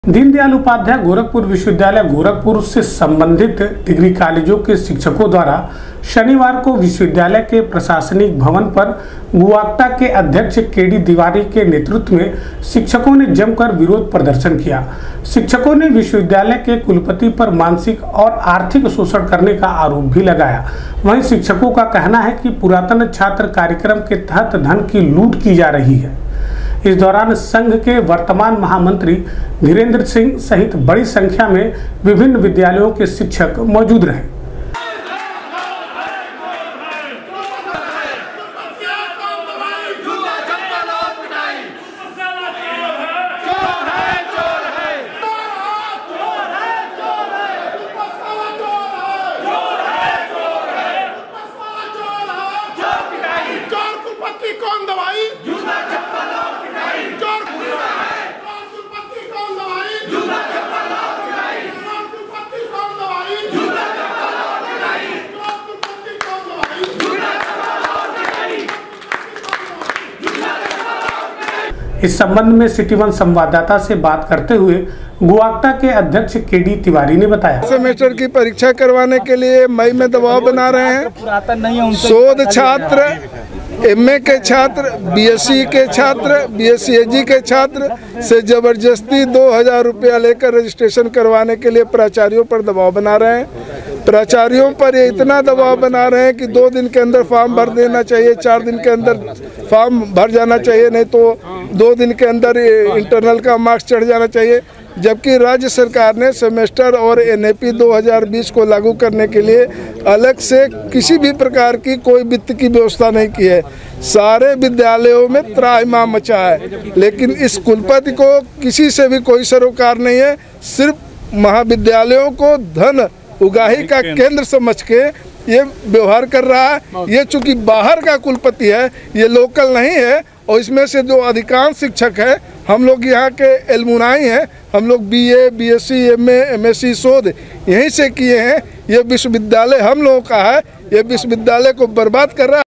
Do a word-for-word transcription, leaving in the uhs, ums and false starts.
दीनदयाल उपाध्याय गोरखपुर विश्वविद्यालय गोरखपुर से संबंधित डिग्री कॉलेजों के शिक्षकों द्वारा शनिवार को विश्वविद्यालय के प्रशासनिक भवन पर गुआक्टा के अध्यक्ष के डी तिवारी के नेतृत्व में शिक्षकों ने जमकर विरोध प्रदर्शन किया। शिक्षकों ने विश्वविद्यालय के कुलपति पर मानसिक और आर्थिक शोषण करने का आरोप भी लगाया। वहीं शिक्षकों का कहना है कि पुरातन छात्र कार्यक्रम के तहत धन की लूट की जा रही है। इस दौरान संघ के वर्तमान महामंत्री धीरेन्द्र सिंह सहित बड़ी संख्या में विभिन्न विद्यालयों के शिक्षक मौजूद रहे। इस संबंध में सिटी वन संवाददाता से बात करते हुए गुआक्टा के अध्यक्ष के डी तिवारी ने बताया, सेमेस्टर की परीक्षा करवाने के लिए मई में दबाव बना रहे हैं। शोध छात्र, एमए के छात्र, बीएससी के छात्र, बीएससी एजी के छात्र से जबरदस्ती दो हजार रुपया लेकर रजिस्ट्रेशन करवाने के लिए प्राचार्यों पर दबाव बना रहे हैं। प्राचार्यों पर ये इतना दबाव बना रहे हैं कि दो दिन के अंदर फॉर्म भर देना चाहिए, चार दिन के अंदर फॉर्म भर जाना चाहिए, नहीं तो दो दिन के अंदर इंटरनल का मार्क्स चढ़ जाना चाहिए। जबकि राज्य सरकार ने सेमेस्टर और एनएपी दो हज़ार बीस को लागू करने के लिए अलग से किसी भी प्रकार की कोई वित्त की व्यवस्था नहीं की है। सारे विद्यालयों में त्राहिमाम मचा है, लेकिन इस कुलपति को किसी से भी कोई सरोकार नहीं है। सिर्फ महाविद्यालयों को धन उगाही का केंद्र समझ के ये व्यवहार कर रहा है। ये चूंकि बाहर का कुलपति है, ये लोकल नहीं है, और इसमें से जो अधिकांश शिक्षक हैं, हम लोग यहाँ के एलमुनाई हैं। हम लोग बीए, बीएससी, एमए, एमएससी शोध यहीं से किए हैं। ये विश्वविद्यालय हम लोगों का है, ये विश्वविद्यालय को बर्बाद कर रहा है।